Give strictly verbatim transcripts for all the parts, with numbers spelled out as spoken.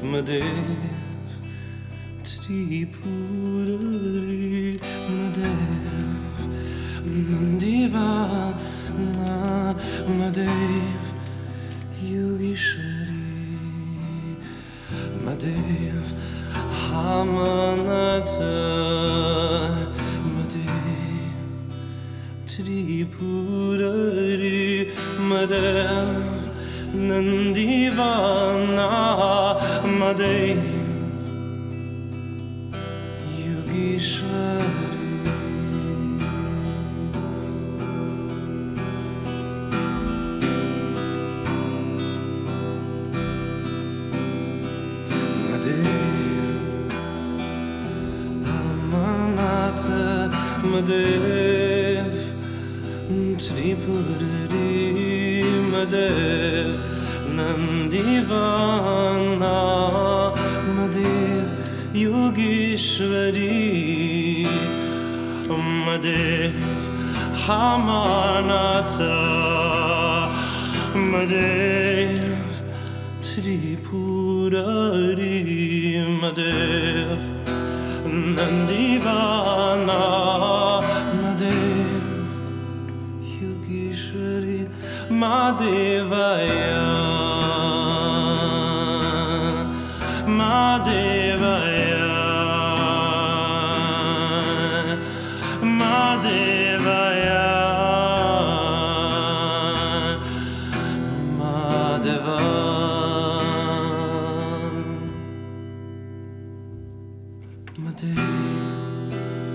Madev Tripurari Madev Nandivana Madev Yogeshwari Madev Hamanata Madev Tripurari Madev Nandivana Madev Yogeshwari Madev Amanata Madev Tripurari Madev Nandivana Madev Yogeshwari Madev Hamanata Madev Tripurari Madev Nandivana Madev Yogeshwari Madevaya Madevaya Madevaya Madeva Madev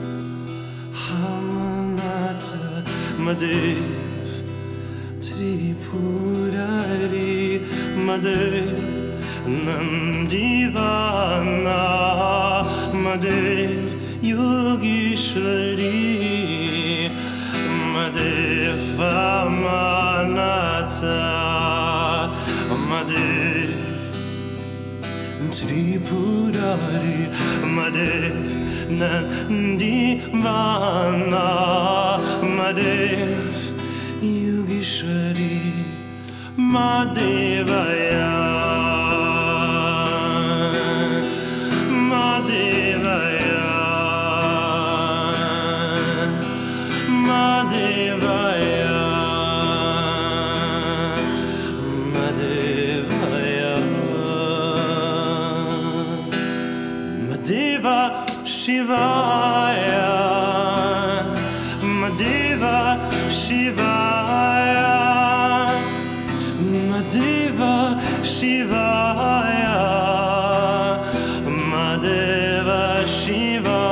Hamanata Madev Tripurari Madev Nandivana Madev Yogeshwari Madev Amanata Madev Tripurari Madev Nandivana Madev Yogeshwari Madevaya Madevaya Madevaya Madevaya Madeva Shivaya Madeva Shivaya Madeva Shivaya Madeva Shiva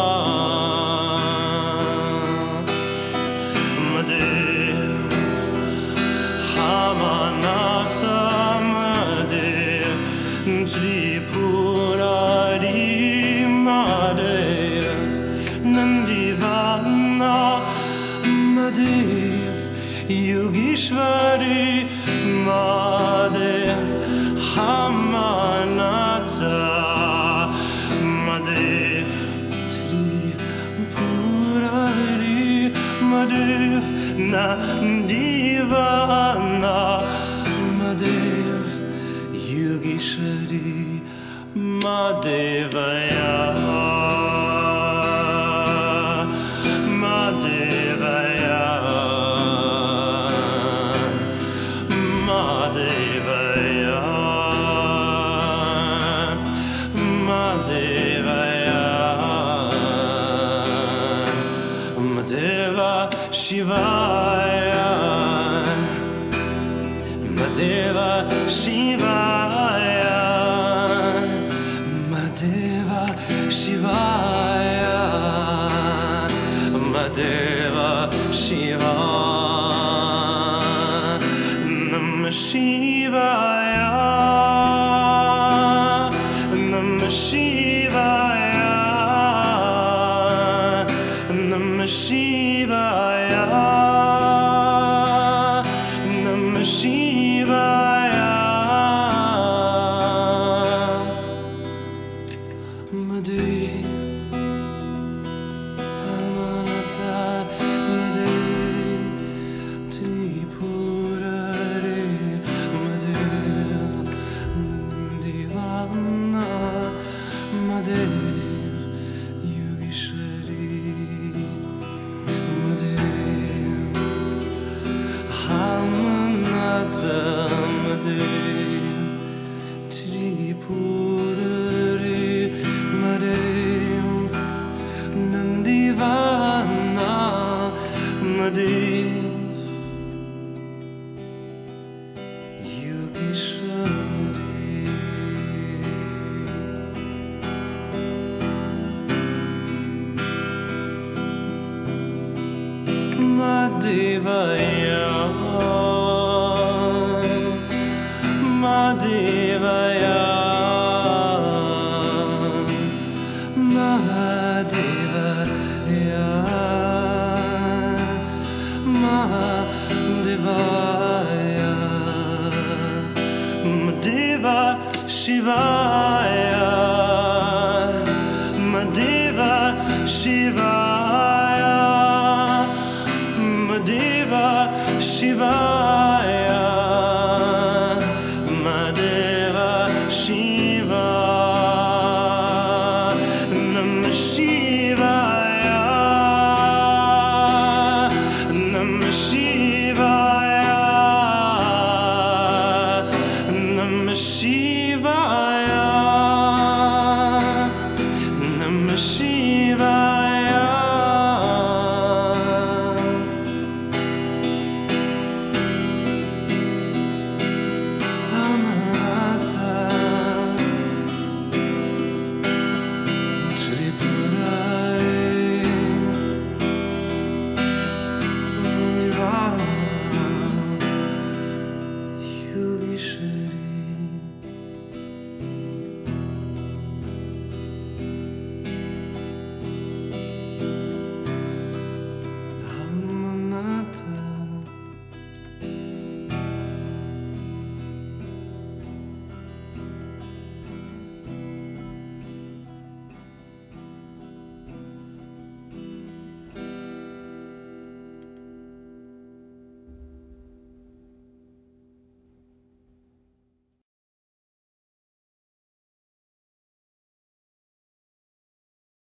Madev Hamanata Madev Tripurari Madev Nandivana Madev Yogeshwari Madev Hamanata Madev Tripurari Madev Nandivana Madev Yogeshwari Madevaya Madevaya Madevaya Madevaya Madeva Shivaya Madeva Shivaya Madeva Shivaya Madeva Shiva Namah Shivaya Namah Shivaya Namah Shivaya Namah Shivaya Madev Hamanata Madev Tripurari Madev Madev Tripurari Madev Nandivana Madev Madhivaya, Madhivaya, Madhivaya, Madhivaya, Madhiva Shivaya.